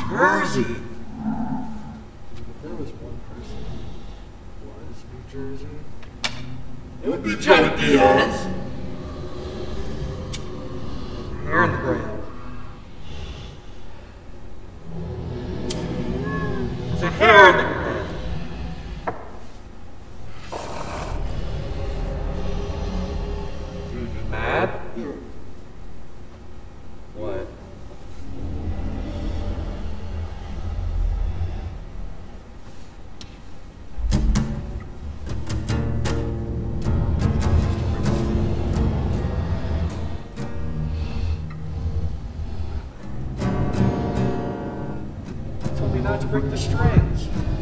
Jersey? If there was one person who was New Jersey, It would be Joey Diaz. hair in the ground. There's a hair in the ground. Dude, you mad? What? You told me not to break the strings.